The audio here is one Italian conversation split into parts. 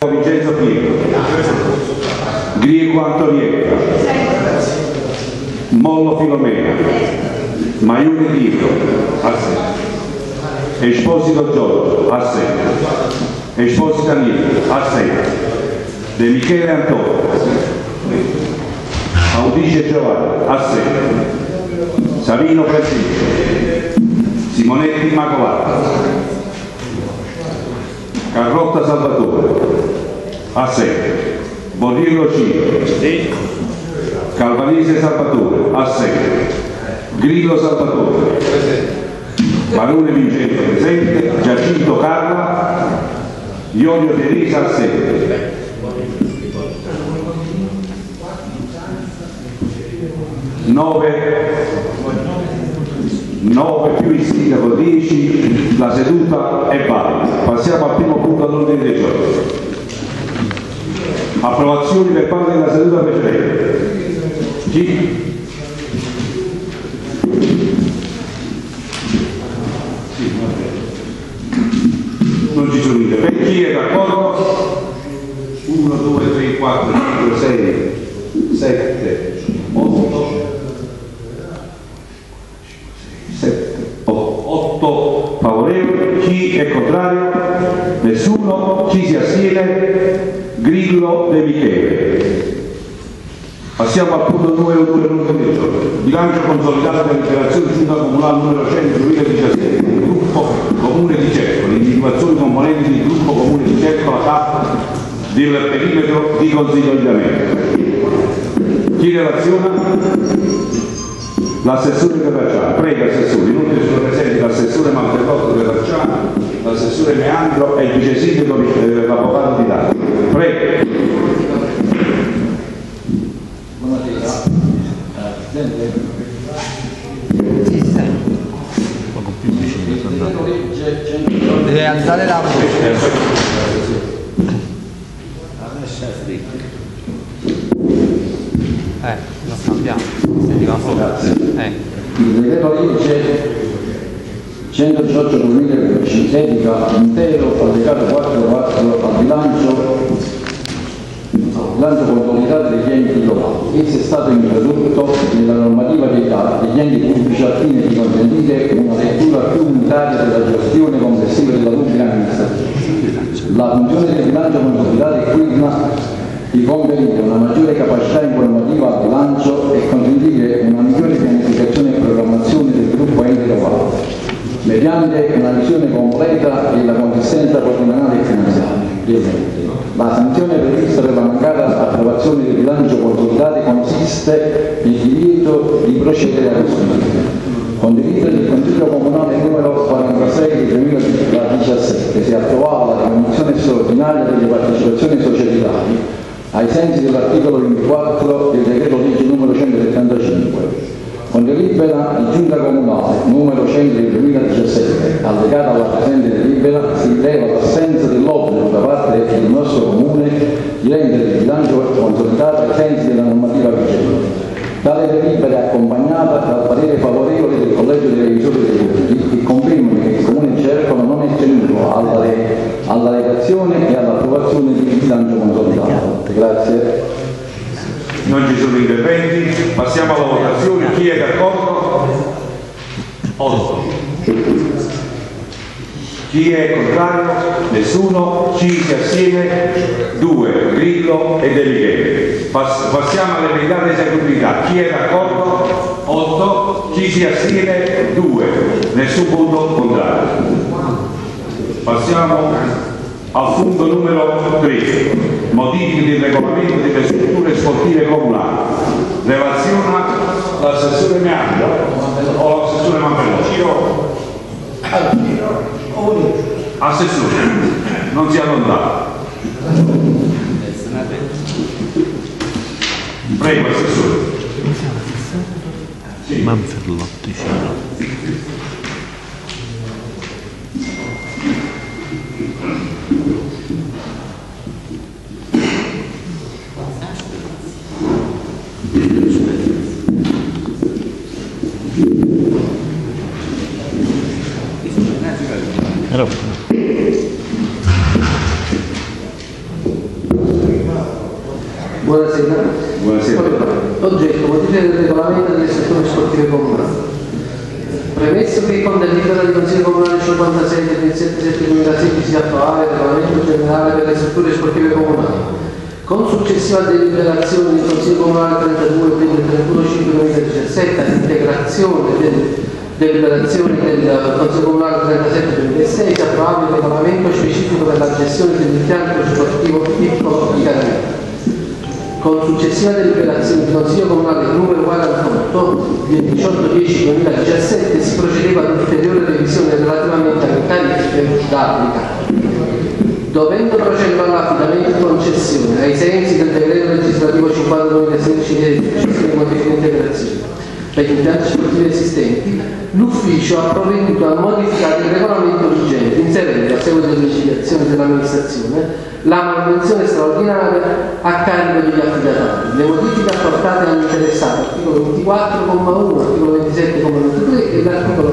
Vincenzo Pietro, Grieco Antonietta, Mollo Filomena, Maione Tito, assente. Esposito Giorgio, assente. Esposito Nino, assente. De Michele Antonio, Audice Giovanni, assente. Savino Francisco, Simonetti Immacolata, Carlotta Salvatore, assente. Borrillo Ciro, Calvanese Salvatore, assente. Grillo Salvatore, Marone Vincenzo presente. Giacinto Carla, Ionio Teresa assente. Nove più il sindaco 10, la seduta è valida. Passiamo al primo punto all'ordine del giorno. Approvazioni per parte della seduta precedente. Chi? Non ci sono interventi. Chi è d'accordo? 1, 2, 3, 4, 5, 6, 7, 8 favorevoli. Chi è contrario? Nessuno. Chi si astiene? Grillo De Michele. Passiamo al punto numero 2 dell'ordine del giorno. Bilancio consolidato della dichiarazione giunta comunale numero 100 2017 del gruppo comune di Cerco, l'individuazione componenti del gruppo comune di Cerco, la TAP del perimetro di consolidamento. Chi relaziona? L'assessore Terracciano. Prego assessore, inoltre sono presenti l'assessore Manfredotto Terracciano, l'assessore Meandro e il vice sindaco l'avvocato Di Dati. Prego. Buonasera. Presidente. Poco più vicino. Deve alzare la voce. Lo cambiamo. Il decreto legge 118 si dedica intero allegato 4 al bilancio consolidato degli enti locali. Esso è stato introdotto nella normativa degli enti pubblici al fine di consentire una lettura più unitaria della gestione complessiva della pubblica amministrazione. La funzione del bilancio consolidato è quella di conferire una maggiore capacità informativa al bilancio e consentire una migliore pianificazione e programmazione del gruppo ente locale, mediante una visione completa della consistenza patrimoniale e finanziaria. La sanzione prevista per la mancata approvazione del bilancio consolidato consiste nel divieto di procedere alla restituzione. Con delibera del Consiglio Comunale numero 46 del 2017 si approvava la diminuzione straordinaria delle partecipazioni societarie ai sensi dell'articolo 24 del decreto legge numero 175. Con delibera di Giunta Comunale numero 100 del 2017, allegata alla presente delibera, si rileva l'assenza dell'obbligo da parte del nostro Comune di rendere il bilancio consolidato ai sensi della normativa vigente. Tale delibera è accompagnata dal parere favorevole del Collegio dei Revisori dei Conti, che conferma che il Comune di Cercolo non è tenuto alla redazione e all'approvazione del bilancio consolidato. Grazie. Non ci sono interventi. Passiamo alla votazione. Chi è d'accordo? 8. Chi è contrario? Nessuno. Chi si astiene? 2. Grillo e De Michele. Passiamo alle verità di esecutività. Chi è d'accordo? 8. Chi si astiene? 2. Nessun punto contrario. Passiamo al punto numero 3. Modifiche del regolamento delle strutture sportive comunali. Relaziona l'assessore Meandro o l'assessore Manfredotto? Assessore, non si allontana. Prego, assessore. Sì. Manfredotti, Buonasera. Buonasera. Oggetto: modifica del regolamento delle strutture sportive comunali. Premesso che con delibera del Consiglio Comunale 56 del 27/7/2016 si approva il regolamento generale per le strutture sportive comunali, con successiva deliberazione del Consiglio Comunale 32 del 31/5/2017 all'integrazione delle deliberazioni del Consiglio Comunale 37/2006 si approva il regolamento specifico per la gestione dell'impianto sportivo piccolo di Caravita. Con successiva deliberazione del Consiglio Comunale numero 48 del 18/10/2017 si procedeva ad ulteriore revisione relativamente alle tariffe da applicare. Dovendo procedere all'affidamento di concessione ai sensi del decreto legislativo 50/2016 di modifica e integrazione per gli impianti sportivi esistenti, l'ufficio ha provveduto a modificare il regolamento vigente, inserendo a seguito delle conciliazioni dell'amministrazione la manutenzione straordinaria a carico degli affidatari. Le modifiche apportate hanno interessato l'articolo 24,1, l'articolo 27,93 e l'articolo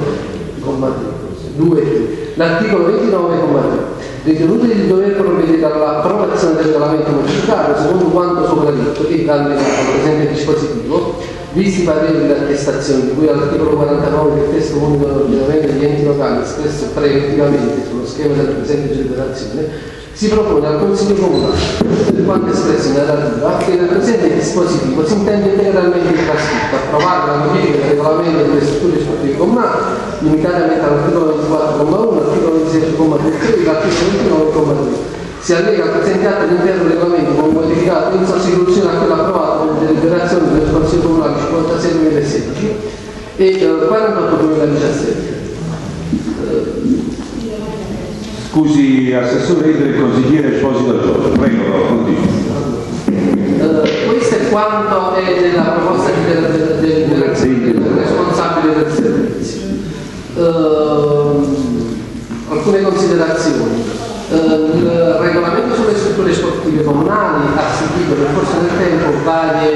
2, l'articolo 29,3. Ritenuto di dover provvedere all'approvazione del regolamento modificato secondo quanto sopra detto e allegato al presente dispositivo, visti i pareri delle attestazioni di cui all'articolo 49 del testo unico dell'ordinamento degli enti locali espresso preventivamente sullo schema della presente deliberazione, si propone al Consiglio Comunale, per quanto espresso in narrativa, che nel presente dispositivo si intende integralmente trascritto approvare la modifica del regolamento delle strutture sportive comunali, limitatamente all'articolo 24,1, l'articolo 27,3 e l'articolo 29,3. Si allega al presente atto l'intero regolamento con modificato in sostituzione a quello approvato con deliberazione del Consiglio Comunale 56/2016 e 48/2017. Scusi, Assessore, il consigliere Esposito Giorgio. Prego, continui. Questo è quanto è nella proposta del responsabile del servizio. Alcune considerazioni. Il regolamento sulle strutture sportive comunali ha subito nel corso del tempo varie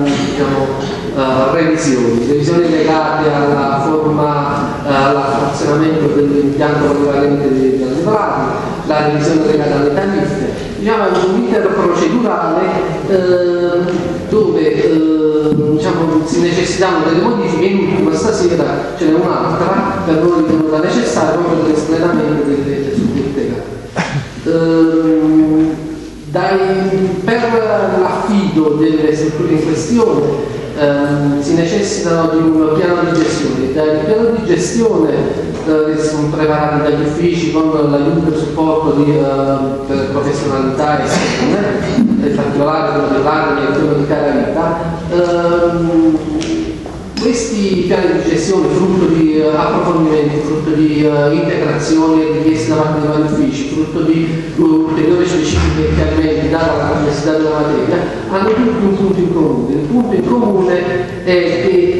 revisioni legate alla forma, all'affazionamento dell'impianto polivalente degli allevati, la revisione legata alle tariffe, diciamo un iter procedurale dove si necessitavano delle modifiche. In ultimo stasera ce n'è un'altra per noi ritenuta necessaria proprio per l'espletamento delle suddette gare. Per l'affido delle strutture in questione si necessitano di un piano di gestione. Dal piano di gestione sono preparati dagli uffici con l'aiuto e il supporto per professionalità esterne, in particolare quello dell'Agri e quello di Caravita. Questi piani di gestione, frutto di approfondimenti, frutto di integrazioni richieste da parte dei vari uffici, frutto di ulteriori specifiche e chiarimenti data la complessità della materia, hanno tutti un punto in comune. Il punto in comune è che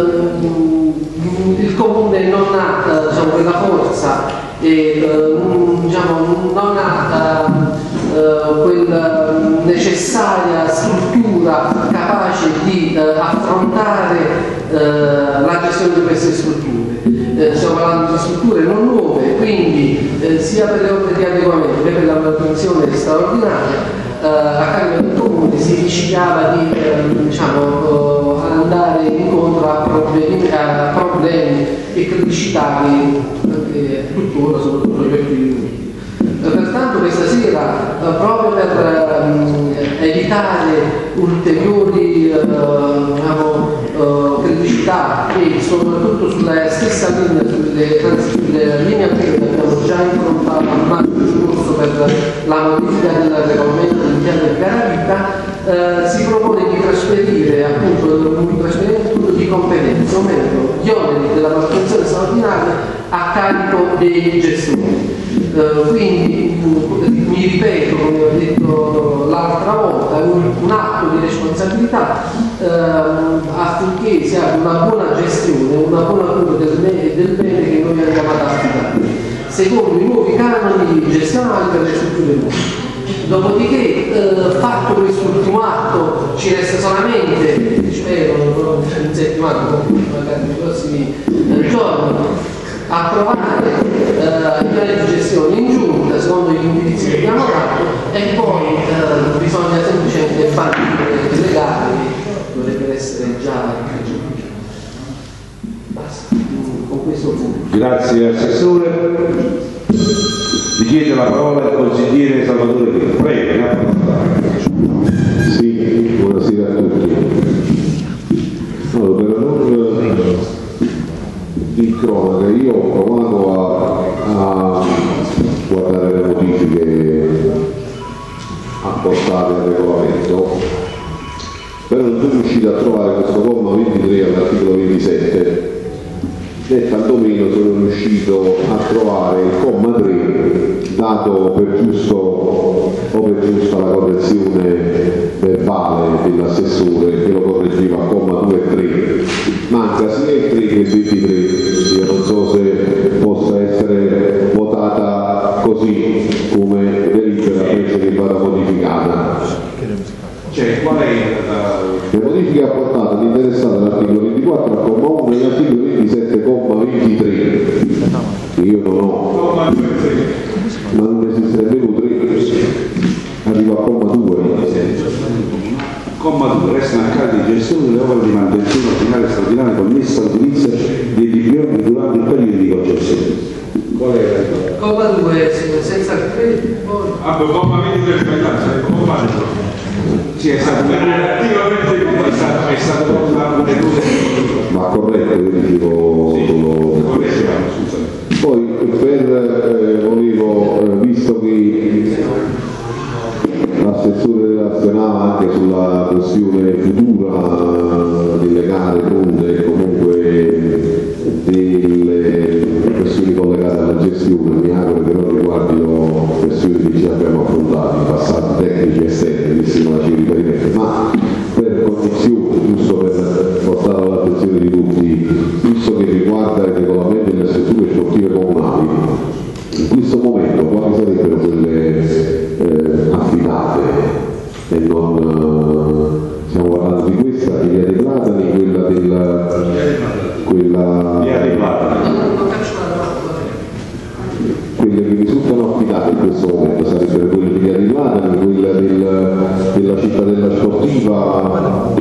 il comune non ha quella forza e non ha quella necessaria struttura capace di affrontare la gestione di queste strutture. Stiamo parlando di strutture non nuove, quindi sia per le opere di adeguamento che per la manutenzione straordinaria a carico del comune si rischiava di andare incontro a problemi e criticità che tuttora sono tutto gli occhi di. Pertanto questa sera, proprio per evitare ulteriori criticità e soprattutto sulla stessa linea, sulle linee che abbiamo già improntato a marzo scorso per la modifica del regolamento dell'impianto di Caravita, si propone di trasferire appunto un trasferimento di competenza, o meglio gli oneri della manutenzione straordinaria a carico dei gestori. Quindi mi ripeto, come ho detto l'altra volta, un atto di responsabilità affinché si abbia una buona gestione, una buona cura del bene che noi andiamo ad affidare, secondo i nuovi canoni gestionali per le strutture nuove. Dopodiché, fatto quest'ultimo atto, ci resta solamente, spero, in settimana, magari nei prossimi giorni, approvare i piani di gestione in giunta consulta secondo gli indirizzi che abbiamo dato e poi bisogna semplicemente fare i legali, dovrebbe essere già basta, con questo punto. Grazie Assessore. Richiede la parola il consigliere Salvatore Pino. Prego. Sì, buonasera a tutti. Allora, per non di cronaca, io ho provato a guardare le modifiche apportate al regolamento, però non sono riuscito a trovare questo comma 23 all'articolo 27 e tantomeno sono riuscito a trovare il comma 3 dato per giusto o per giusta la correzione verbale dell'assessore che lo correggeva a comma 2 e 3. Manca sia il 3 che il 23, io non so se possa essere votata così come delibera invece che vada modificata. Cioè, qual è Le modifiche apportate all'interessato all'articolo 24 al comma 1 e all'articolo 27 comma 23 che io non ho, ma non esiste nemmeno 3, arriva a comma 2. Comma 2. Restano a carico di gestione delle opere di manutenzione ordinaria e straordinaria connesse all'utilizzo dei DPO durante il periodo di concessione. Qual è? Comma 2 senza il credito, poi Comma 23 sbagliato, comma 2. Sì, è stato Ma corretto, io dicevo poi volevo, visto che l'assessore relazionava anche sulla questione futura del legale Conte e comunque delle questioni collegate alla gestione, mi auguro che non riguardino questioni che ci abbiamo affrontato in passati tecnici esterni, visto non ci riferimento, ma per condizioni, giusto per portare all'attenzione di tutti, visto che riguarda il regolamento delle strutture sportive comunali, in questo momento quali sarebbero quelle affidate e non stiamo parlando di questa, di Via dei Platani, quelle che risultano affidate in questo momento sarebbero quelle di Via dei Platani, quella della cittadella sportiva,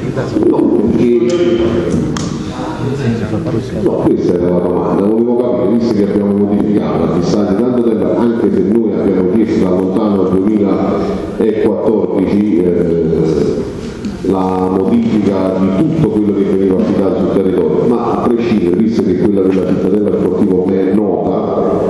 no, questa era la domanda, volevo capire, visto che abbiamo modificato a distanza di tanto tempo, anche se noi abbiamo chiesto da lontano al 2014 la modifica di tutto quello che veniva affidato sul territorio, ma a prescindere, visto che quella della cittadella sportiva è nota,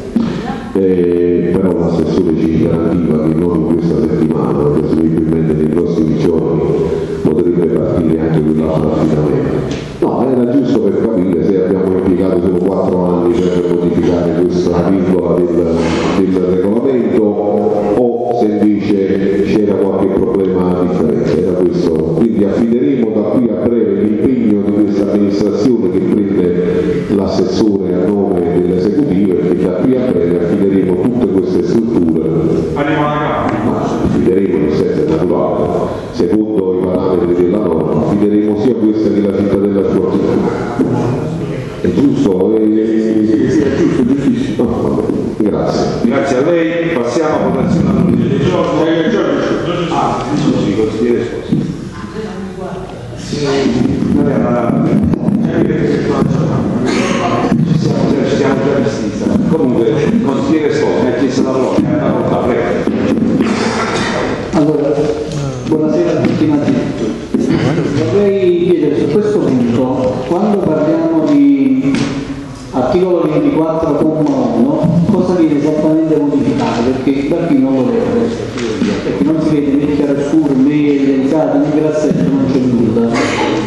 però l'assessore ci garantiva che non in questa settimana, presumibilmente nei prossimi giorni potrebbe partire anche quell'altro affidamento. No, era giusto per capire se abbiamo impiegato solo 4 anni per modificare questa virgola del regolamento o se invece c'era qualche problema differente. Era questo. Quindi affideremo da qui a breve l'impegno di questa amministrazione che prende l'assessore a nome dell'esecutivo e che da qui a breve affideremo tutte queste strutture. Affideremo nel senso naturale, secondo i parametri della norma, affideremo sia questa che la cittadella sportiva. È giusto? Sì, è giusto, giustissimo. No, grazie. Grazie a lei, passiamo a votazione all'ordine del giorno. Scusi, consigliere Sposi. Noi ci siamo già visti. Comunque, consigliere Sposi mi ha chiesto la parola, prego. Allora, buonasera a tutti innanzitutto. Vorrei chiedere su questo punto, quando parliamo di articolo 24,1, cosa viene esattamente modificato? Perché da qui non lo vedo, perché non si vede né chiaroscuro né evidenziato né grassetto, non c'è nulla.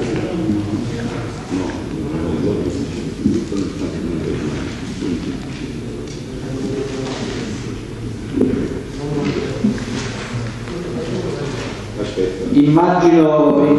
Immagino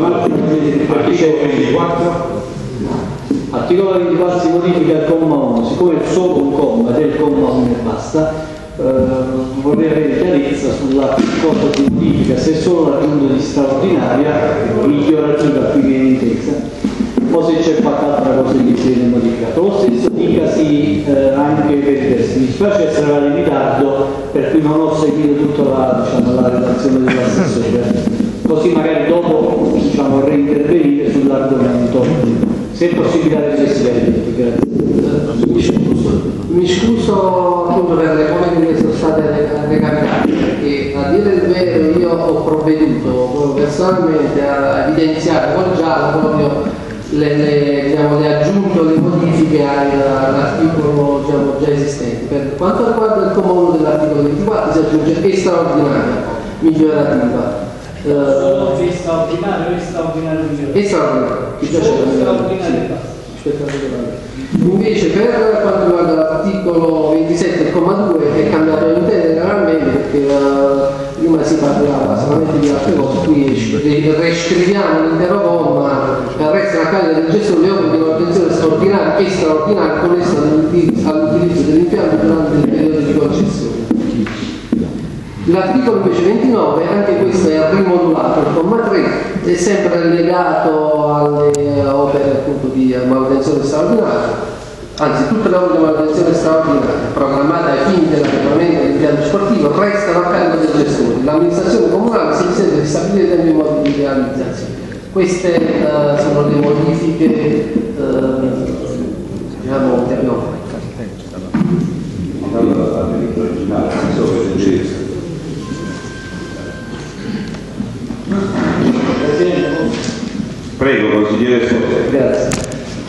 articolo 24 si modifica il comma 1, siccome è solo un comma ed è il comma 1 e basta, vorrei avere chiarezza sulla cosa si modifica, se è solo l'aggiunta di straordinaria, in che ora aggiunta qui viene intesa. o se c'è qualche altra cosa che si viene modificata. Lo stesso dicasi anche per i testi. Mi spiace essere arrivato in ritardo, per cui non ho seguito tutta la relazione dell'assessore, così magari dopo reintervenire sull'argomento, se è possibile al Presidente. Grazie. Mi scuso appunto per le cose che sono state recapitate, perché a dire il vero io ho provveduto personalmente a evidenziare con giallo proprio le aggiunte, le modifiche all'articolo già esistente. Per quanto riguarda il comma 1 dell'articolo 24 si aggiunge e straordinaria, migliorativa. Solo se straordinario e straordinario migliorativa. E straordinario, ci piace straordinario. Invece per quanto riguarda l'articolo 27 il comma 2 è cambiato integralmente, perché prima si parlava solamente di altre cose, qui riscriviamo l'intero comma per restare a carico del gestore delle opere di manutenzione straordinaria e straordinaria connesse all'utilizzo dell'impianto durante il periodo di concessione. L'articolo invece 29, anche questo è rimodulato, il comma 3 è sempre legato alle opere appunto di manutenzione straordinaria, anzi tutte le opere di manutenzione straordinaria programmate ai fini dell'adeguamento dell'impianto sportivo restano a carico del gestore. L'amministrazione comunale si risente di stabilire i tempi e modi di realizzazione. Queste sono le modifiche che abbiamo fatto. Prego, consigliere Sposi. Grazie.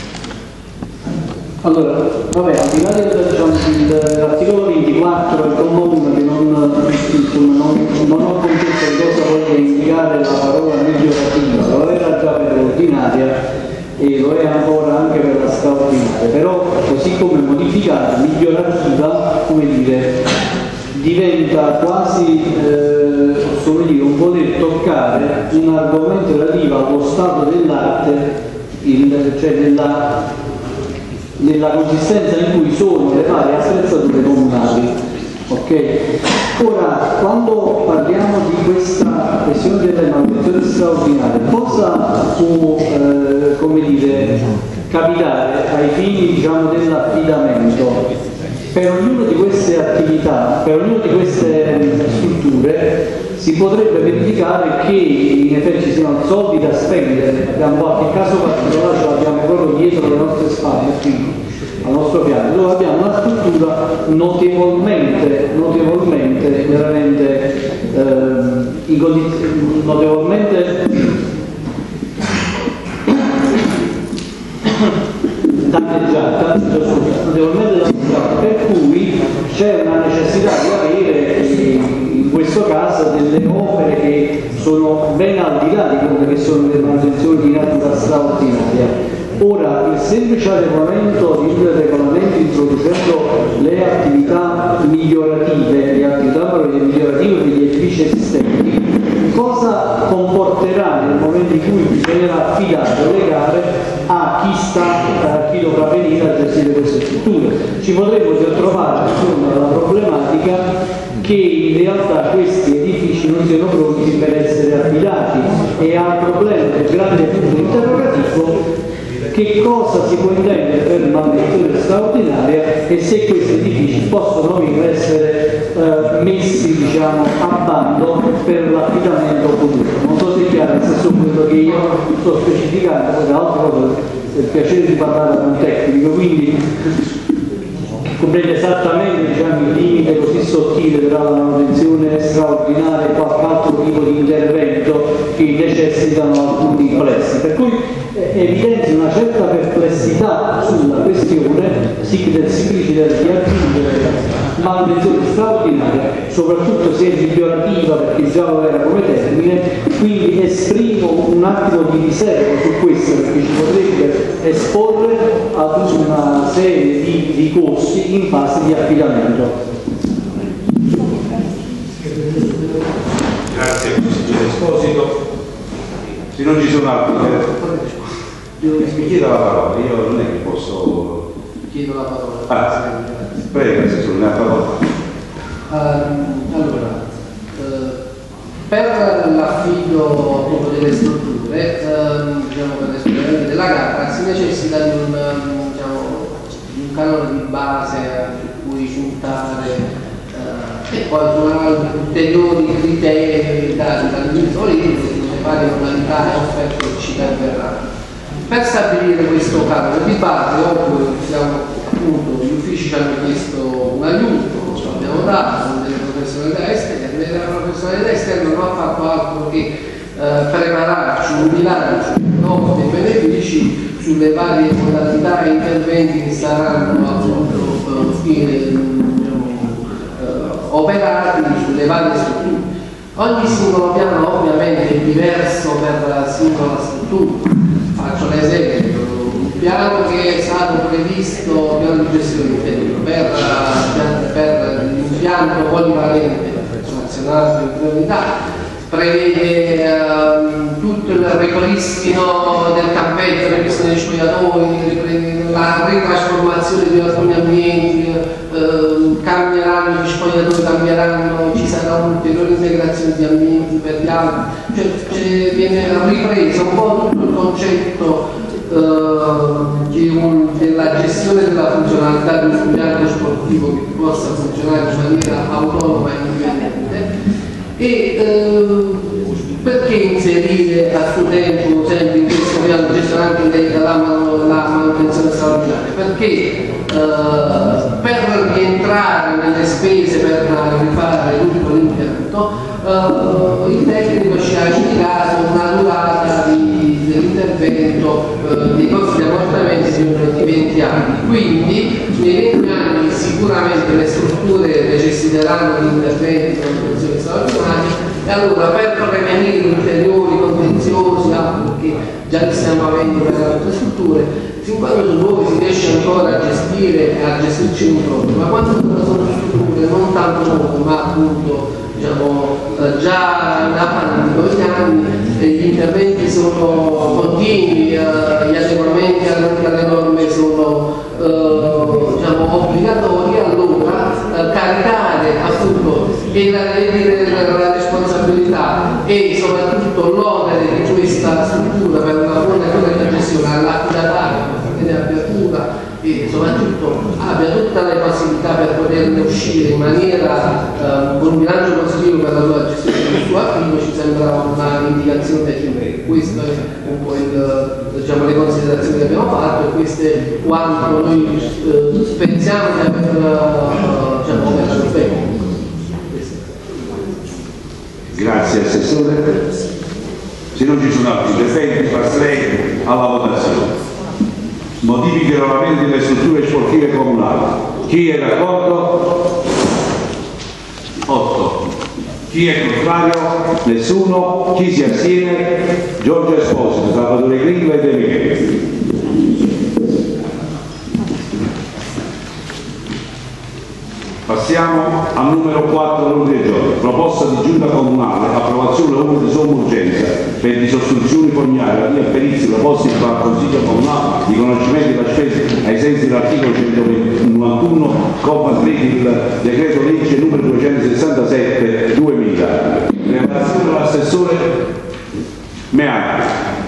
Allora, vabbè, al di là dell'articolo 24 il comma 1 che non ho compreso cosa voglia indicare la parola migliorativa, lo era già per l'ordinaria e lo è ancora anche per la straordinaria, però così come modificata, migliorativa, come dire, diventa quasi un poter toccare un argomento relativo allo stato dell'arte, cioè nella consistenza in cui sono le varie attrezzature comunali. Okay? Ora, quando parliamo di questa questione delle manutenzioni straordinarie, cosa può capitare ai fini dell'affidamento? Per ognuna di queste attività, per ognuna di queste strutture si potrebbe verificare che in effetti ci siano soldi da spendere. Abbiamo qualche caso particolare, ce l'abbiamo proprio dietro le nostre spalle, qui al nostro fianco, dove abbiamo una struttura notevolmente veramente danneggiata, per cui c'è una necessità di avere in questo caso delle opere che sono ben al di là di quelle che sono le manutenzioni di natura straordinaria. Ora, il semplice adeguamento del regolamento introducendo le attività migliorative, degli edifici esistenti, cosa comporterà nel momento in cui bisognerà affidare o legare a chi dovrà venire a gestire queste strutture? Ci potremmo trovare la problematica che in realtà questi edifici non siano pronti per essere affidati, e al problema del grande punto interrogativo: che cosa si può intendere per manutenzione straordinaria e se questi edifici possono essere messi a bando per l'affidamento futuro. Non so se è chiaro, nel senso quello che io sto specificando, poi tra l'altro per il piacere di parlare con un tecnico, quindi comprende esattamente il limite così sottile tra la manutenzione straordinaria e qualche altro tipo di intervento che necessitano alcuni plessi, per cui evidenzia una certa perplessità sulla questione del simplicità di aggiungere manutenzione straordinaria, soprattutto se è migliorativa, perché già lo era come termine. Quindi esprimo un attimo di riserva su questo, perché ci potrebbe esporre ad una serie di costi in fase di affidamento. Grazie consigliere Esposito. Se non ci sono altri, mi chiedo la parola, io non è che posso. Chiedo la parola. Prego, se sono la parola. Allora, per l'affido delle strutture, per l'esperienza della gara si necessita di un canone di base su cui puntare e poi ulteriori criteri dati dal ministro Lini, le varie modalità e offerte che ci perverranno. Per stabilire questo canone di base, appunto, gli uffici ci hanno chiesto un aiuto, ce l'abbiamo dato con delle professionalità esterne, e la professionalità esterna non ha fatto altro che prepararci un bilancio dei benefici sulle varie modalità e interventi che saranno appunto operati sulle varie strutture. Ogni singolo piano ovviamente è diverso per la singola struttura. Faccio l'esempio, un piano che è stato previsto, piano di gestione per l'impianto polivalente nazionale di priorità, prevede tutto il ripristino del campetto, il ripristino dei spogliatoi, la ritrasformazione di alcuni ambienti, cambieranno gli spogliatoi, ci sarà un'ulteriore integrazione di ambienti per gli altri, cioè viene ripreso un po' tutto il concetto della gestione della funzionalità di un impianto sportivo che possa funzionare in maniera autonoma e indipendente. E perché inserire a suo tempo, sempre in questo piano di gestione anche la manutenzione straordinaria? Perché per rientrare nelle spese per rifare tutto l'impianto, il tecnico ci ha indicato una durata dell'intervento dei costi di ammortamento di 20 anni. Quindi nei 20 anni sicuramente le strutture necessiteranno di interventi di manutenzione straordinaria, e allora per prevenire ulteriori contenziosi, che già li stiamo avendo per altre strutture, fin quando su nuovi si riesce ancora a gestire e a gestirci un proprio, ma quando sono strutture non tanto nuove ma appunto già in avanti con gli anni, gli interventi sono continui, gli adeguamenti alle norme sono obbligatori, allora caricare appunto la responsabilità e soprattutto l'onere di questa struttura per una buona e corretta gestione all'affidatario, perché ne abbia cura e soprattutto abbia tutte le possibilità per poterne uscire in maniera con un bilancio positivo per la sua gestione del suo attivo, ci sembra un'indicazione chiave. Queste sono un po' le considerazioni che abbiamo fatto, e queste quanto noi pensiamo di aver rispetto. Grazie Assessore. Se non ci sono altri interventi passerei alla votazione. Modifiche regolamenti delle strutture sportive comunali. Chi è d'accordo? 8. Chi è contrario? Nessuno. Chi si astiene? Giorgio Esposito, Salvatore Grillo e De Micheli. Passiamo al numero 4 dell'ordine del giorno. Proposta di giunta comunale, approvazione ordine di somma urgenza per disosstruzioni fognarie via perizi proposti dal Consiglio Comunale di conoscimento della spesa ai sensi dell'articolo 191, comma 3 del decreto legge numero 267 2000. Relazione dell'assessore Meani.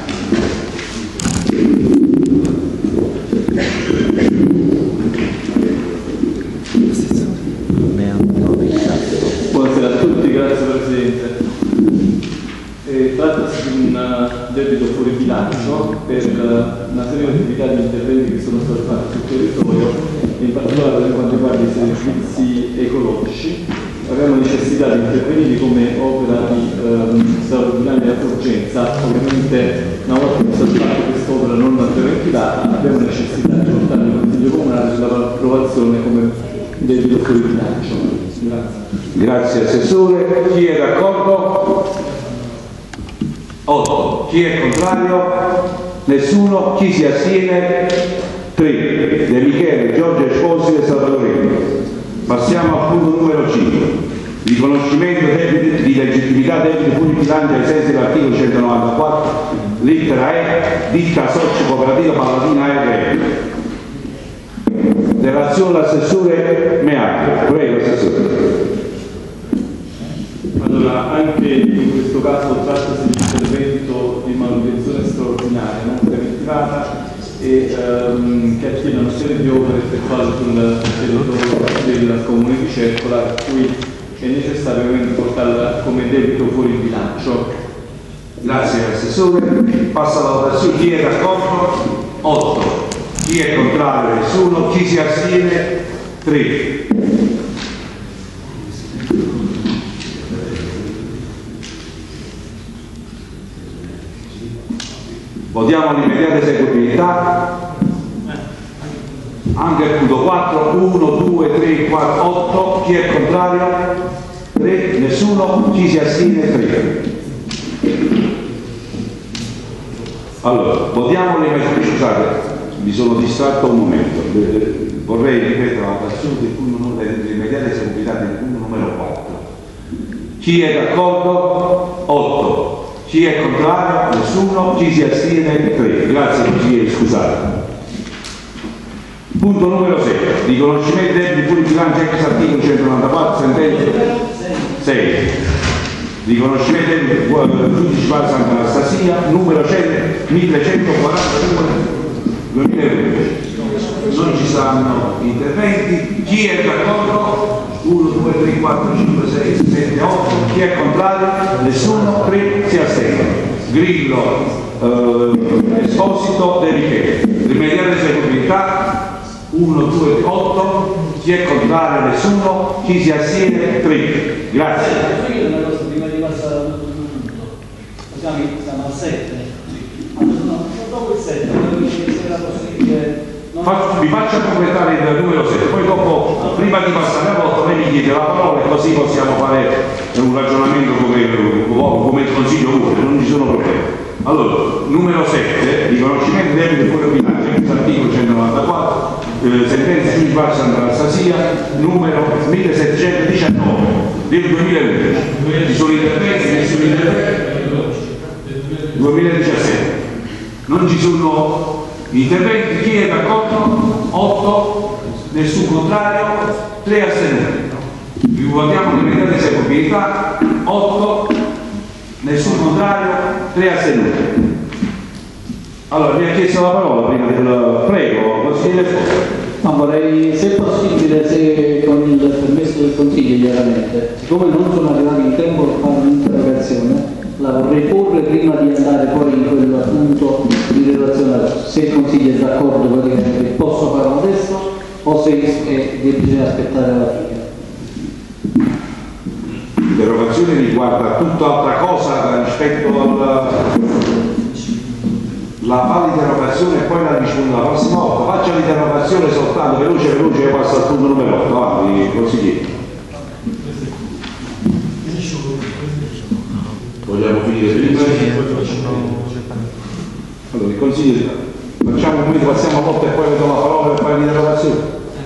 Buonasera a tutti, grazie Presidente. Trattasi di un debito fuori bilancio per una serie di attività di interventi che sono stati fatti sul territorio, in particolare per quanto riguarda i servizi ecologici. Abbiamo necessità di intervenire come opera di straordinaria urgenza. Ovviamente una volta che è stata fatta quest'opera non preventivata, abbiamo necessità di portare il Consiglio Comunale sull'approvazione come debito fuori bilancio. Grazie. Grazie Assessore. Chi è d'accordo? 8. Chi è contrario? Nessuno. Chi si astiene? 3. De Michele, Giorgio Esposito e Salvatore Grillo. Passiamo al punto numero 5. Riconoscimento di legittimità debiti fuori bilancio ai sensi dell'articolo 194, lettera E, ditta socio cooperativa Pallatina RL. Relazione all'assessore Meani. Prego, Assessore. Allora, anche in questo caso trattasi di intervento di manutenzione straordinaria non preventivata e che attiene una serie di opere effettuate sul territorio del comune di Cercola, a cui è necessario portarla come debito fuori bilancio. Grazie Assessore. Passa la votazione. Chi è d'accordo? 8. Chi è contrario? Nessuno. Chi si astiene? 3. Votiamo l'immediata eseguibilità. Anche il punto 4. 1, 2, 3, 4, 8. Chi è contrario? 3. Nessuno. Chi si astiene? 3. Allora, votiamo l'immediata. Scusate, mi sono distratto un momento. Vorrei ripetere la votazione dell'immediata eseguibilità del punto numero 4. Chi è d'accordo? 8. Chi è contrario? Nessuno. Chi si astiene? 3. Grazie consigliere, scusate. Punto numero 6. Riconoscimento debiti fuori bilancio ex articolo 194, sentenza 6. Riconoscimento debiti giudice Val Santa Anastasia, numero 1142 2011. Non ci saranno interventi. Chi è d'accordo? 1, 2, 3, 4, 5, 6, 7, 8. Chi è contrario? Nessuno. 3. Si astengono. Grillo, Esposito, De Michele. Rimediare eseguibilità. 1, 2, 8. Chi è contrario? Nessuno. Chi si astiene? 3. Grazie. Prima di passare al punto, siamo al 7. No, dopo il 7, se era possibile. Vi faccio completare il numero 7, poi dopo, prima di passare a voto, lei mi chiede la parola e così possiamo fare un ragionamento come il Consiglio vuole, non ci sono problemi. Allora, numero 7, riconoscimento debiti fuori bilancio, articolo 194, sentenza giudice Val Santa Anastasia, numero 1719 del 2011. Ci sono interventi, nessun intervento? 2017. Non ci sono interventi. Chi è d'accordo? 8. Nessun contrario. 3 astenuti. Votiamo l'immediata eseguibilità. 8. Nessun contrario. 3 astenuti. Allora, mi ha chiesto la parola prima del prego, consigliere Fosso. Ma vorrei, se possibile, se con il permesso del Consiglio, chiaramente, siccome non sono arrivati in tempo per fare un'interrogazione, la vorrei porre prima di andare poi in quel punto di relazione. Se il Consiglio è d'accordo, praticamente posso farlo adesso o se bisogna aspettare alla fine. L'interrogazione riguarda tutt'altra cosa rispetto la fa l'interrogazione e poi la rispondo la prossima volta. Faccia l'interrogazione soltanto veloce e passa al punto numero 8. Avanti, consigliere. Vogliamo finire prima? Allora, il consiglio, facciamo un momento, passiamo a volte e poi vedo la parola per fare l'interrogazione.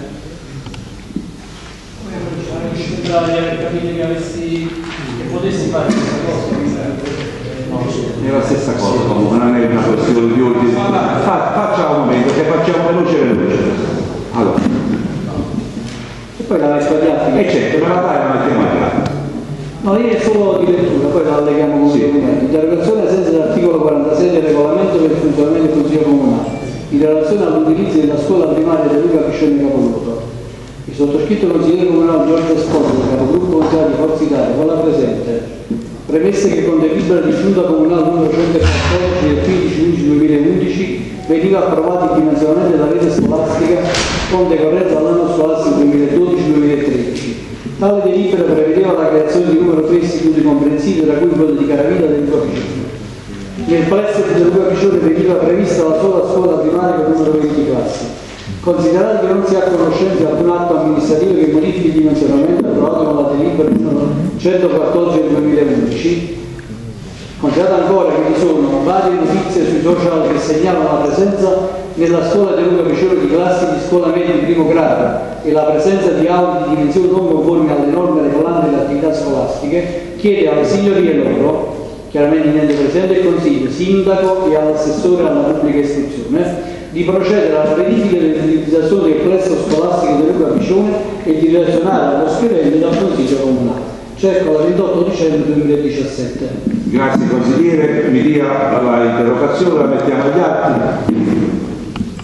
Che potessi fare questa cosa. È la stessa cosa, comunque non è una questione di ordine. Faccia un momento, che facciamo veloce. Allora. E poi la sbagliata. E certo, me la dai una chiamata. No, lì è solo di lettura, poi la alleghiamo come documento. Interrogazione ai sensi dell'articolo 46 del regolamento per il funzionamento del Consiglio Comunale, in relazione all'utilizzo della scuola primaria di Luca Piscioni Capoluogo. Il sottoscritto consigliere comunale Giorgio Esposito, capogruppo consigliere di Forza Italia, con la presente. Premesse che con delibera di giunta comunale numero 114 del 15/11/2011 veniva approvato il dimensionamento della rete scolastica con decorrenza dall'anno scolastico 2012-2013. Tale delibera prevedeva la creazione di numero 3 istituti comprensivi, tra cui quello di Caravita del Luca Piscioni. Nel palazzo del Luca Piscioni veniva prevista la sola scuola primaria con numero 20 classi. Considerato che non si ha conoscenza di alcun atto amministrativo che modifichi il dimensionamento approvato con la delibera numero 114 del 2011, considerato ancora che vi sono varie notizie sui social che segnalano la presenza nella scuola di Luca Piscioni di classi di scuola media di primo grado e la presenza di aule di dimensioni non conformi alle norme regolanti delle attività scolastiche, chiede alle signorie loro, chiaramente niente Presidente del Consiglio, Sindaco e all'assessore alla pubblica istruzione, di procedere alla verifica dell'utilizzazione del plesso scolastico di Luca Piscioni e di relazionare allo scrivente dal Consiglio Comunale. Cerco la 28 dicembre 2017. Grazie consigliere, mi dia la interrogazione, la mettiamo agli atti.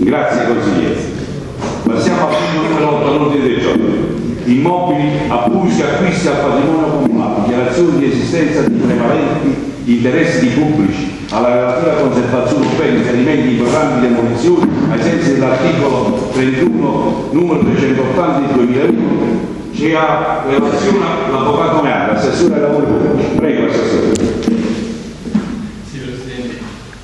Grazie consigliere. Passiamo al punto numero 8 all'ordine del giorno. Immobili, abusi, acquisti al patrimonio comunale, dichiarazioni di esistenza di prevalenti interessi pubblici alla relativa conservazione o per riferimenti di programmi di demolizione ai sensi dell'articolo 31 numero 380 del 2001. C'è a relazione l'avvocato Meara, assessore ai lavori pubblici. Prego, assessore. Sì, Presidente.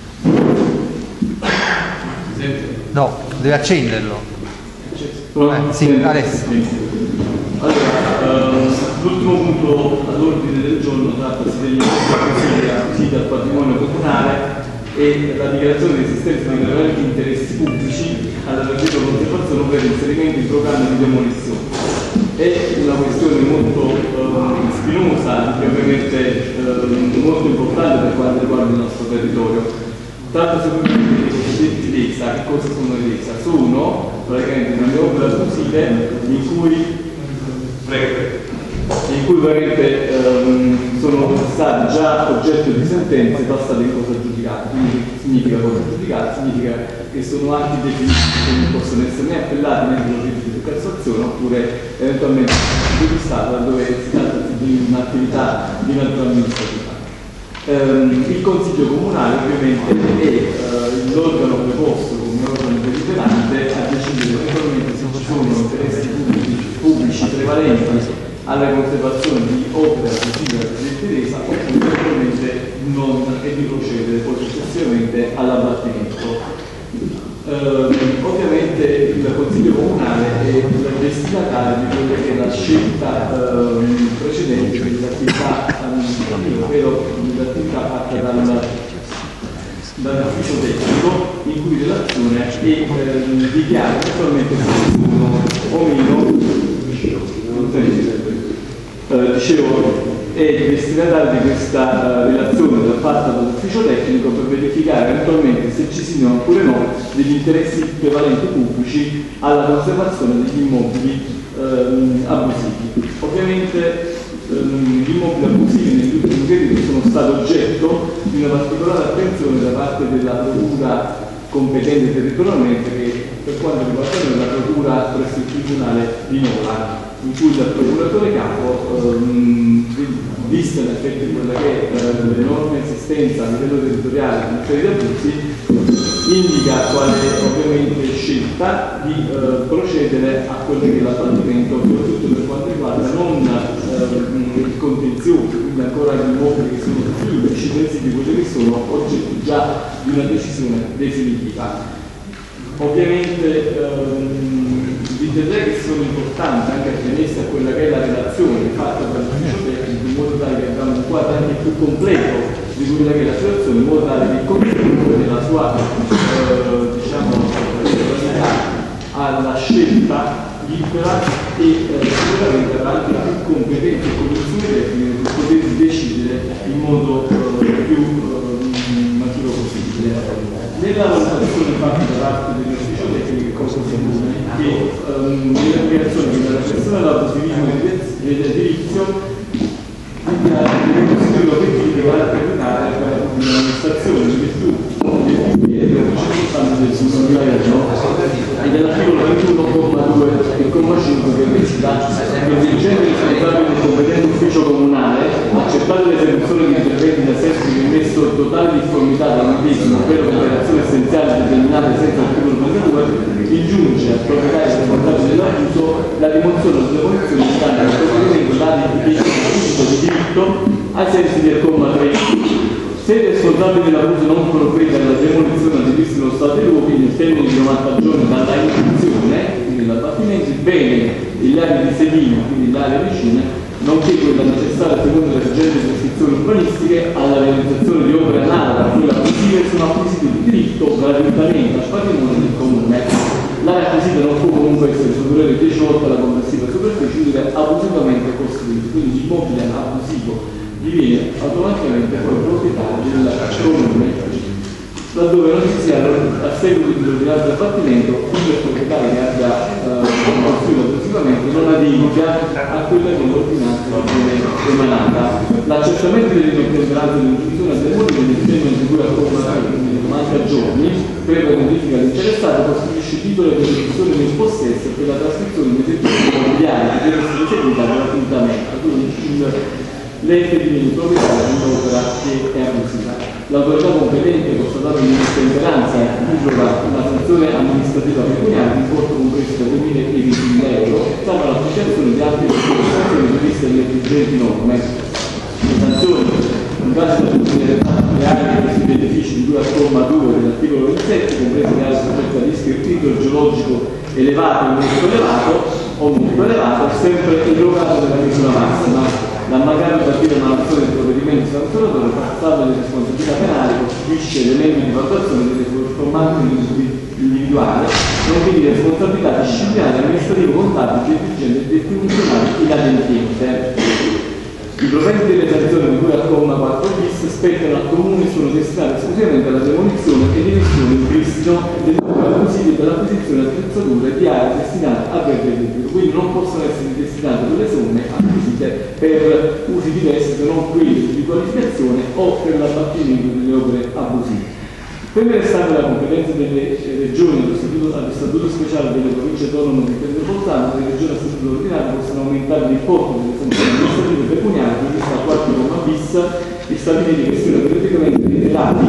No, deve accenderlo. Sì, adesso. Allora, l'ultimo punto all'ordine del giorno trattasi degli acquisiti al patrimonio comunale e la dichiarazione di esistenza di prevalenti interessi pubblici alla relativa conservazione per inserimento in programma di demolizione. È una questione molto spinosa e ovviamente molto importante per quanto riguarda il nostro territorio. Trattasi ovviamente dei cosiddetti DESA. Che cosa sono i DESA? Sono praticamente delle opere abusive in cui veramente sono stati già oggetto di sentenze passate in cosa giudicata. Quindi significa cosa giudicata? Significa che sono atti definiti che non possono essere né appellati né proceduti di Cassazione oppure eventualmente di Stato laddove si tratta di un'attività di natura amministrativa. Il Consiglio Comunale ovviamente è l'organo preposto come organo deliberante a decidere eventualmente se ci sono interessi pubblici prevalenti alla conservazione di opere abusive della Difesa oppure eventualmente non e di procedere poi successivamente all'abbattimento. Ovviamente il Consiglio Comunale è il destinatario di quella che è la scelta precedente dell'attività fatta dall'ufficio tecnico in cui relazione e dichiara attualmente se sono o meno dicevo è il destinatario di questa relazione fatta dall'ufficio tecnico per verificare eventualmente se ci siano oppure no degli interessi prevalenti pubblici alla conservazione degli immobili abusivi. Ovviamente gli immobili abusivi negli ultimi periodi sono stati oggetto di una particolare attenzione da parte della procura competente territorialmente che per quanto riguarda la procura presso il Tribunale di Nola, in cui il procuratore capo, vista in effetti quella che è l'enorme esistenza a livello territoriale di una serie di abusi, indica quale ovviamente scelta di procedere a quello che è l'abbattimento, soprattutto per quanto riguarda non il contenzioso, quindi ancora gli immobili che sono più decisivi di quelli che sono oggetto già di una decisione definitiva. Ovviamente riterrei che sono importanti anche attenersi a quella che è la relazione fatta dall'ufficio tecnico in modo tale che abbiamo un quadro anche più completo di quella che è la situazione, in modo tale che il contenuto nella sua diciamo alla scelta libera e sicuramente avrà anche più competenze e condizioni tecniche per poter decidere in modo più maturo possibile. Nella valutazione fatta da parte dell'ufficio tecnico cosa si pone? Che nella creazione della persona dell'abusivismo edilizio deve costituire obiettivi di carattere penale per l'amministrazione in virtù del circostanze del sussidiario e dell'articolo 21,2 e 5 che recita che il dirigente responsabile del competente ufficio comunale, accettato l'esecuzione di interventi da senso che messo in totale difformità dall'impiego per operazioni essenziali determinate senza l'articolo 32, ingiunge al proprietario responsabile dell'abuso la rimozione o demolizione di danni al provvedimento dati di diritto ai sensi del comma 3. Se il responsabile dell'abuso non provvede alla demolizione del ripristino dello stato dei luoghi nel termine di 90 giorni dalla intuizione, quindi l'abbattimento, il bene e l'area di sedime, quindi l'area vicina, nonché quella necessaria secondo le vigenti prescrizioni urbanistiche alla realizzazione di opere analoghe a quelle abusive sono acquisiti di diritto gratuitamente al patrimonio del comune. L'area acquisita non può comunque essere superiore di 10 volte alla complessiva superficie abusivamente costruita, quindi l'immobile abusivo diviene automaticamente poi proprietario del comune, laddove non ci sia a seguito dell'ordinario abbattimento il proprietario che abbia costruito complessivamente non adempia a quella che l'ordinanza viene emanata. L'accertamento dell'inottemperanza dell'ingiunzione a demolire nel termine di cui al comma 90 giorni previa notifica all'interessato costituisce titolo di esecuzione nel possesso per la trascrizione di esecuzione immobiliare che deve essere eseguita gratuitamente, quindi l'ente di proprietà di un'opera che è abusiva. L'autorità competente, constatata l'inottemperanza, isola una sanzione amministrativa pecuniaria di importo compreso da 2.000 e 20.000 euro, salvo l'applicazione di altre sanzioni previste dalle vigenti norme. Le sanzioni, in caso di vulnerabilità reali di benefici di cui al comma 2 dell'articolo 27, comprese le altre soggette a rischio idrogeologico elevato o molto elevato, sempre erogato nella misura massima. La mancata partita dell'azione del provvedimento sanzionatorio passata alle responsabilità penali costituisce elemento di valutazione delle performanze individuali, nonché di responsabilità disciplinare, amministrativo, contabile, dirigente e funzionale inadempiente. I proventi delle sanzioni di cui al comma 4 bis spettano al comune e sono destinati esclusivamente alla demolizione e direzione in pristino delle opere abusive per l'acquisizione di attrezzature di aree destinate a perdere il pubblico, quindi non possono essere destinate delle somme acquisite per usi diversi se non quelli di qualificazione o per l'abbattimento delle opere abusive. Ferme restando la competenza delle regioni allo statuto speciale delle province autonome di Trento e Bolzano, le regioni a statuto ordinario possono aumentare l'importo delle sanzioni amministrative pecuniarie previste al 4 bis e stabilire che siano periodicamente rivelati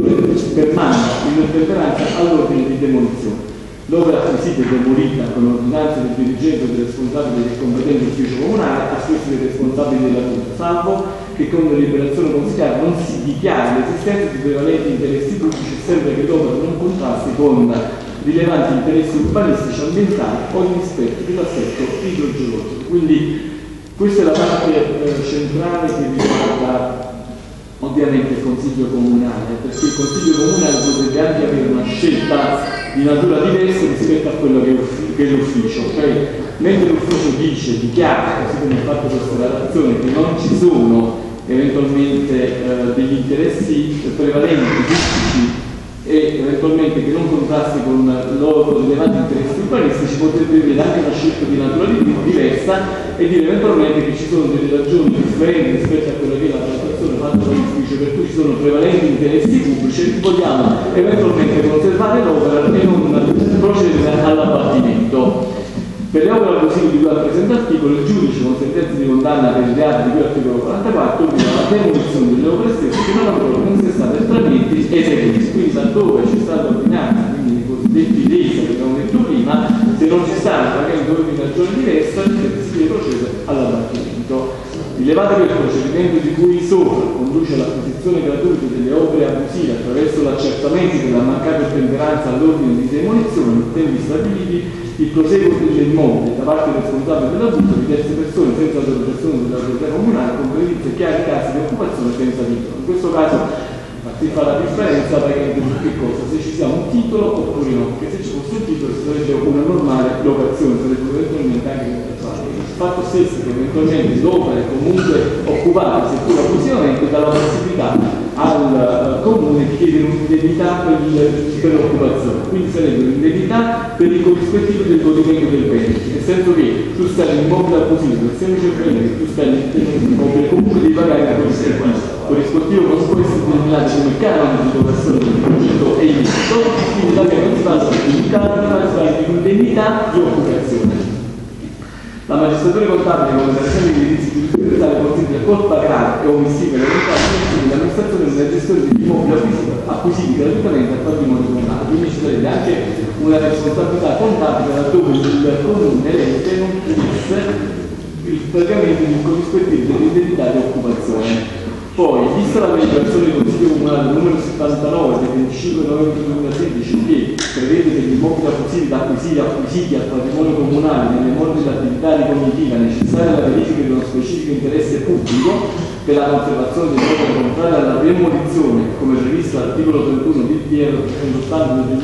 per mano inottemperanza all'ordine di demolizione. L'opera acquisita e demolita con l'ordinanza del dirigente o del responsabile del competente ufficio comunale a spese dei responsabili della Giunta, salvo che con deliberazione consigliata non si dichiari l'esistenza di prevalenti interessi pubblici sempre che l'opera non contrasti con rilevanti interessi urbanistici, ambientali o in rispetto dell'assetto idrogeologico. Quindi questa è la parte centrale che riguarda ovviamente il Consiglio Comunale, perché il Consiglio Comunale potrebbe anche avere una scelta di natura diversa rispetto a quello che è l'ufficio, mentre l'ufficio dichiara, così come ha fatto questa relazione, che non ci sono eventualmente degli interessi prevalenti pubblici e eventualmente che non contrasti con loro rilevanti interessi urbanistici, potrebbe avere anche una scelta di natura diversa e dire eventualmente che ci sono delle ragioni differenti rispetto a quella che è la valutazione fatta dall'ufficio, per cui ci sono prevalenti interessi pubblici e vogliamo eventualmente conservare l'opera e non procedere all'abbattimento. Per le opere abusive di cui al presente articolo, il giudice con sentenza di condanna per i reati di cui all'articolo 44 ordina la demolizione delle opere stesse che non ancora non sia state attualmente eseguite. Quindi laddove c'è stata ordinanza, quindi i cosiddetti lesa che abbiamo detto prima, se non ci stanno magari due ragioni diverse, si deve procedere all'abbattimento. Rilevato che il procedimento di cui sopra conduce all'acquisizione gratuita delle opere abusive attraverso l'accertamento della mancata ottemperanza all'ordine di demolizione in tempi stabiliti, il proseguo dell'immobile da parte del responsabile dell'abuso di terze persone senza autorizzazione dell'autorità comunale con previsti chiari casi di occupazione senza titolo. In questo caso si fa la differenza praticamente su che cosa, se ci sia un titolo oppure no, perché se ci fosse un titolo sarebbe una normale locazione, sarebbe eventualmente anche contrattuale. Il fatto stesso che eventualmente l'opera è comunque occupata, seppur abusivamente, dà la possibilità al comune di chiedere un'indennità per l'occupazione, quindi sarebbe un'indennità per il corrispettivo del godimento del bene, nel senso che tu stai in immobile abusivo, per semplice bene che tu stai in immobile comunque devi pagare il corrispettivo non può essere denominato come canone di locazione del progetto e illecito, quindi la pena si basa sull'indennità di occupazione. La magistratura contabile con l'operazione di giudizi di proprietario considera colpa grave e omissiva l'amministrazione della gestione degli immobili acquisiti gratuitamente al patrimonio comunale, quindi ci sarebbe anche una responsabilità contabile laddove il comune elette non chiedesse il pagamento di un corrispettivo dell'indennità di occupazione. Poi, vista la deliberazione del Consiglio Comunale numero 79 del 25 novembre 2016 che prevede che gli immobili abusivi acquisiti al patrimonio comunale nelle more dell'attività ricognitiva necessaria alla verifica di uno specifico interesse pubblico per la conservazione delle opere contrarie alla demolizione, come previsto all'articolo 31 del DPR 380 del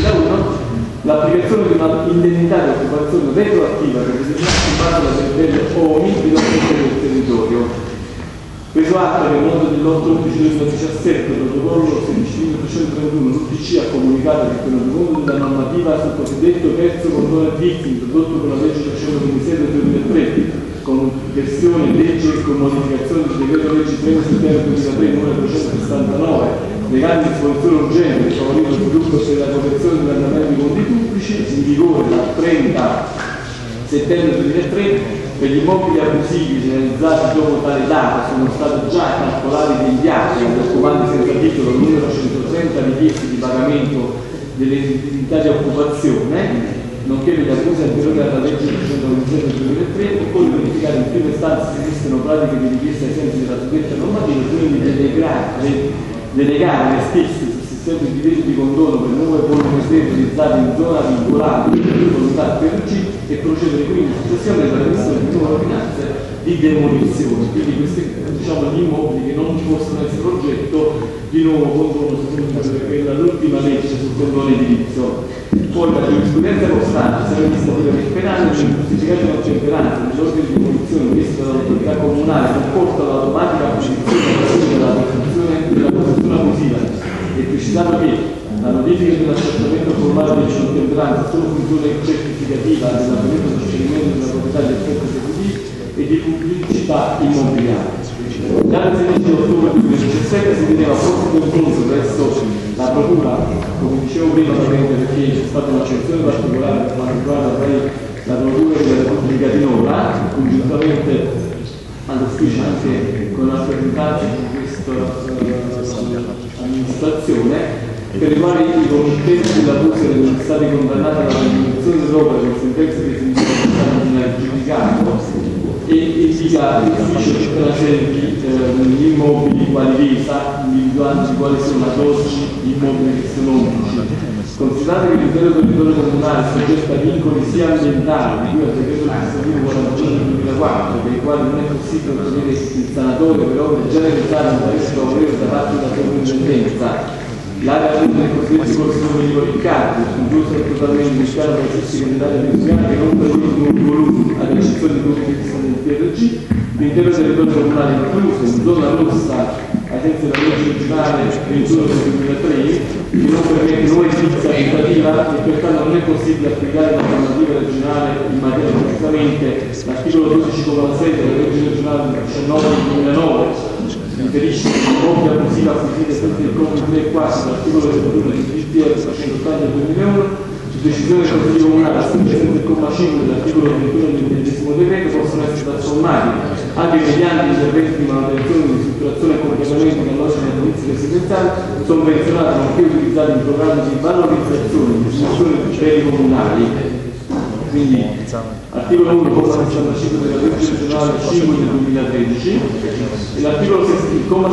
2001, l'applicazione di una indennità di occupazione retroattiva per i determinati in base alla sentenza OMI di del territorio. Per Preso atto che nel modo dell'8/11/2017 il protocollo 16.331 l'UTC ha comunicato che per il mondo della normativa sul cosiddetto terzo condono vittim introdotto con la legge 326 del 2003 con versione legge con modificazione del decreto legge 30 settembre 2003 numero 379 legante disposizione urgente per favorire lo sviluppo e la correzione degli andamenti di conti pubblici in vigore dal 30 settembre 2003 per gli immobili abusivi realizzati dopo tale data sono stati già calcolati degli atti agli occupanti senza titolo numero 130 richiesti di pagamento delle indennità di occupazione nonché per gli abusi anteriori alla legge 326 del 2003 occorre verificare in prima istanza se esistono pratiche di richiesta ai sensi della suddetta normativa e quindi delegare le stesse sussistenti divisi di condono per nuove forme utilizzate in zona vincolata volontà PRC e procedere quindi successivamente alla revisione di nuove ordinanze di demolizione. Quindi questi diciamo gli immobili che non possono essere oggetto di nuovo condono secondo l'ultima legge sul condono edilizio. Poi la giurisprudenza costante sarà amministrativa che penale per giustificare l'ottemperanza dell'ordine di demolizione chiesto dall'autorità comunale comporta l'automatica acquisizione della posizione abusiva e precisato che la notifica dell'accertamento formale di ottemperanza è solo funzione certificativa dell'avvenuto procedimento della proprietà di effetti esecutivi e di pubblicità immobiliare. Dal 16 ottobre 2017 si teneva proprio concorso presso la Procura, come dicevo prima, perché c'è stata un'accezione particolare per quanto riguarda la Procura della Repubblica di Nora, congiuntamente all'ufficio anche con la rappresentanza di questa amministrazione, per i quali i committenti dell'abuso erano stati condannati alla demolizione dell'opera con sentenze definitive di giudicato e indica l'ufficio tutta una serie di immobili quali visa, individuando quali sono ad oggi gli immobili che sono unici. Considerate che l'intero territorio comunale è soggetto a vincoli sia ambientali, di cui al decreto legislativo 41 del 2004, per i quali non è possibile ottenere il sanatorio per opere già realizzate in paese favorevole da parte della sovrintendenza, l'area del cosiddetto corso Domenico Riccardi, incluso totalmente il piano paesistico dell'area industriale che non prevede nuovi volumi, ad eccezione di quelli che sono nel PRG, l'intero territorio comunale incluso in zona rossa ai sensi della legge regionale 21 del 2003 che non permette nuova edilizia abitativa e pertanto non è possibile applicare la normativa regionale in materia precisamente l'articolo 12,6 della legge regionale 19 del 2009 riferisce che l'immobile abusivo acquisito senza il comune 3 e 4 dell'articolo 21 del DPR 380 del 2001 su decisione del Consiglio Comunale assunte senza il comma 5 dell'articolo 21 del medesimo decreto possono essere trasformati anche mediante interventi di manutenzione, di ristrutturazione e completamento dell'ordine edilizio residenziale sovvenzionati nonché utilizzati in programmi di valorizzazione e distribuzione di beni comunali. Quindi articolo 1, comma 65 della legge regionale 5 del 2013 e l'articolo comma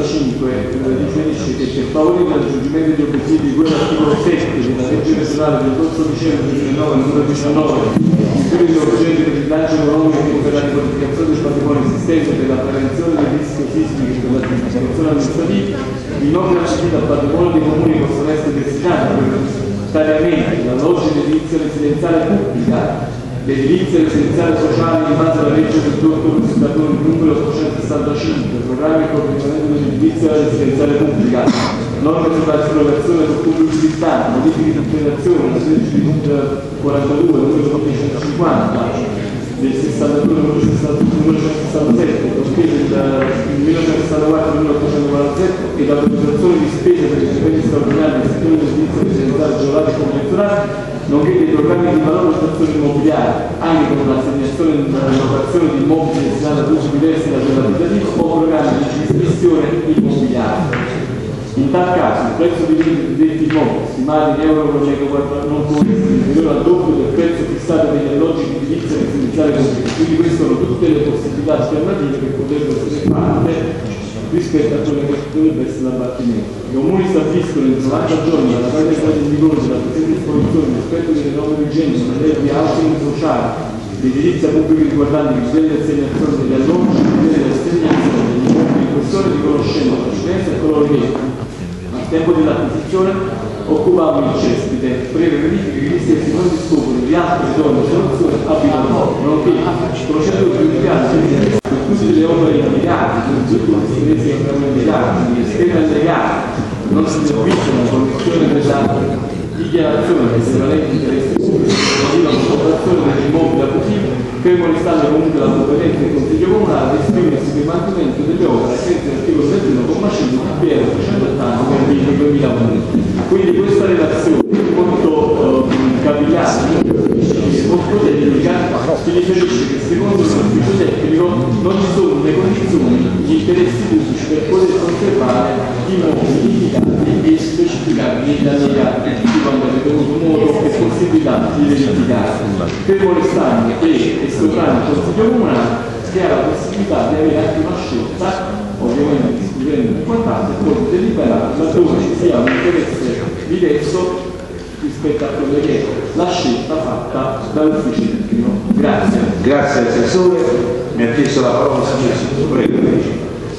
65 riferisce che per favorire il raggiungimento degli obiettivi di cui l'articolo 7 della legge regionale del 8 dicembre 2009 numero 19 misure urgenti per il rilancio economico per la riqualificazione del patrimonio esistente per la prevenzione del rischio sismico e per la semplificazione amministrativa i noti accediti al patrimonio dei comuni possono essere destinati prioritariamente all'alloggi edilizia residenziale pubblica, l'edilizia residenziale sociale in base alla legge 28 legislatura numero 865, programmi e coordinamento dell'edilizia residenziale pubblica, norme sulla esplorazione del pubblico distanti, modifiche di implementazione, la legge 42 numero 450 del 62 numero 167, nonché del 1964 numero 847 e l'autorizzazione di spese per gli interventi straordinari nel settore dell'edilizia residenziale agevolata e convenzionale, nonché dei programmi di valorizzazione immobiliare, anche con l'assegnazione e l'allocazione di immobili destinati ad usi diversi da quello abitativo o programmi di dismissione immobiliare. In tal caso il prezzo di vendita di detti immobili, stimati in euro per megawatt, non può essere inferiore al doppio del prezzo fissato degli alloggi di edilizia residenziale pubblica. Quindi queste sono tutte le possibilità alternative che potrebbero essere fatte rispetto a quelle che dovrebbe essere l'abbattimento. I comuni stabiliscono in 90 giorni dalla data di entrata in vigore della presente disposizione rispetto delle norme vigenti in materia di housing sociale, di edilizia pubblica riguardanti i criteri di assegnazione degli alloggi, i criteri di assegnazione degli immobili in questione riconoscendo la precedenza e coloro che al tempo dell'acquisizione occupavano il cespite, previa verifica che gli stessi non dispongono di altre zone di soluzione abitatorie, nonché procedure giudiziarie tutte le opere impiegate, tutti i servizi che abbiamo impiegato, gli schemi allegati, non si capiscono la condizione della dichiarazione che se valente interesse pubblico, la conservazione dell'immobile abusivo, fermo restando comunque la competenza del Consiglio Comunale di esprimersi per il mantenimento delle opere ai sensi dell'articolo 71,5 di PL 380 per il 2001. Quindi questa relazione molto capillare, molto tecnica, ci riferisce che secondo l'ufficio tecnico non ci sono le condizioni, gli interessi pubblici per poter conservare i mobili indicati e specificati negli allegati di quando è venuto modo e possibilità di verificare. Fermo restando che sopranno il Consiglio Comunale che ha la possibilità di avere anche una scelta, ovviamente discutendo importante, e poi deliberare laddove ci sia un interesse diverso rispetto a quello che è la scelta fatta dall'ufficio tecnico. Grazie. Grazie al Assessore. Mi ha chiesto la parola il signor Sindaco. Prego.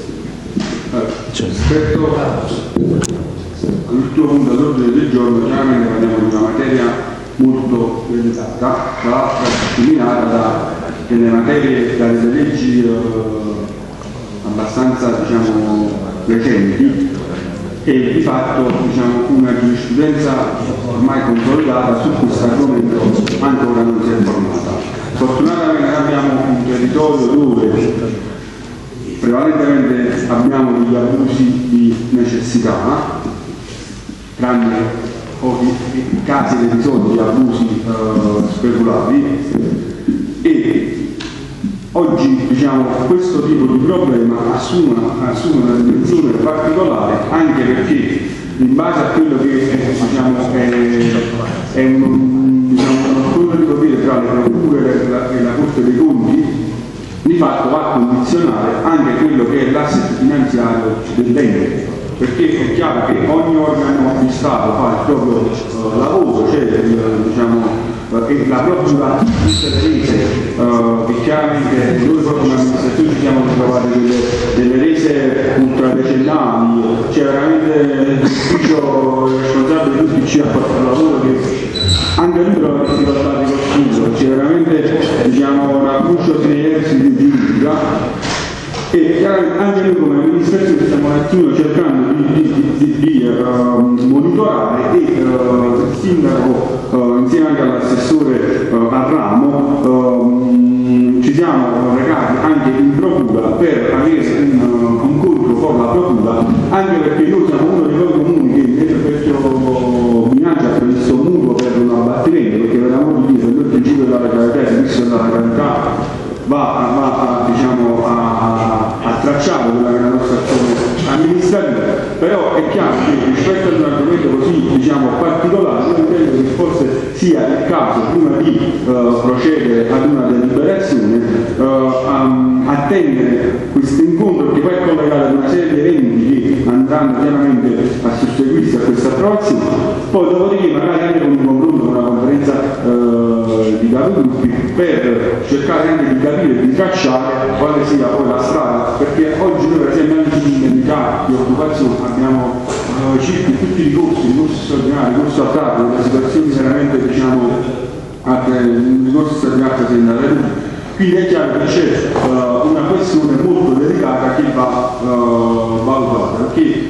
Rispetto all'ultimo punto all'ordine del giorno, chiaramente parliamo di una materia molto delicata, tra l'altro disciplinata da delle materie, da delle leggi abbastanza recenti e di fatto una giurisprudenza ormai consolidata su questo argomento ancora non si è formata. Fortunatamente abbiamo un territorio dove prevalentemente abbiamo degli abusi di necessità, tranne pochi casi episodi di abusi speculativi, e oggi questo tipo di problema assume una dimensione particolare anche perché in base a quello che è uno studio di potere tra le procure e la Corte dei Conti, di fatto va a condizionare anche quello che è l'asset finanziario dell'ente, perché è chiaro che ogni organo di Stato fa il proprio lavoro, cioè e la procura tutte le rese che chiaramente noi proprio come amministrazione ci siamo trovati delle rese ultradecennali, c'è veramente l'ufficio responsabile di tutti ci ha fatto il lavoro che anche lui trova difficoltà di costruire, c'è veramente un accrucio di esiti giuridica e chiaramente anche noi come amministrazione stiamo un attimo cercando di monitorare e il sindaco insieme anche all'assessore a ramo ci siamo recati anche in procura per avere un incontro con la procura, anche perché noi siamo uno dei pochi comuni che nel vecchio bilancio ha previsto un mutuo per un abbattimento, perché vedevamo di dire che il principio della legalità, il servizio della legalità va a tracciare quella che è la nostra azione amministrativa, però è chiaro che rispetto ad un argomento così particolare io credo che forse sia il caso prima di procedere ad una deliberazione attendere questo incontro che poi è collegato ad una serie di eventi che andranno chiaramente a susseguirsi a questa approvazione, poi dopodiché magari anche con un confronto con una conferenza di capigruppi per cercare anche di capire e di tracciare quale sia poi la strada, perché oggi noi per esempio anche in indennità di occupazione abbiamo circa tutti i ricorsi straordinari, ricorso a capo, le situazioni veramente un ricorso straordinario presente alla Repubblica. Quindi è chiaro che c'è una questione molto delicata che va valutata, perché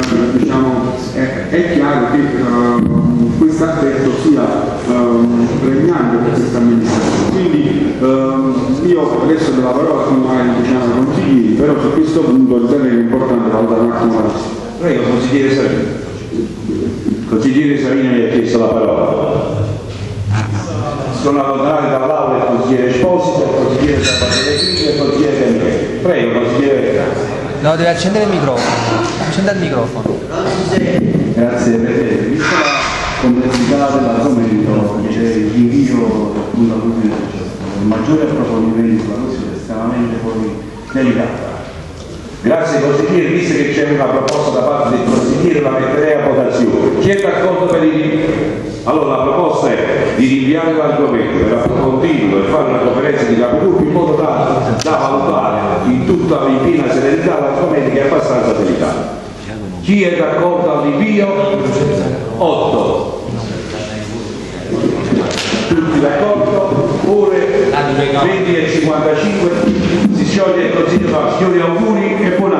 è chiaro che questo aspetto sia pregnante per questa amministrazione. Quindi io adesso do la parola ai consiglieri, però su questo punto ritengo che è importante valutare un attimo la questione. Prego, consigliere Savini. Consigliere Savini mi ha chiesto la parola. Sono allontanati dall'aula il consigliere Esposito, il consigliere Zappatelli e il consigliere Daniele. Prego, consigliere. No, deve accendere il microfono. Accenda il microfono. Grazie Presidente. Vista la complessità dell'argomento, il rinvio appunto all'ultimo il maggiore approfondimento sulla questione è estremamente poi delicata. Grazie consigliere, visto che c'è una proposta da parte del consigliere la metterei a votazione. Chi è d'accordo per il rinvio? Allora la proposta è di rinviare l'argomento per approfondirlo e fare una conferenza di capigruppi in modo da valutare in tutta la piena serenità l'argomento che è abbastanza delicato. Chi è d'accordo al rinvio? 8. Tutti d'accordo? Ore 20:55 si si scioglie il Consiglio fa signori auguri e buon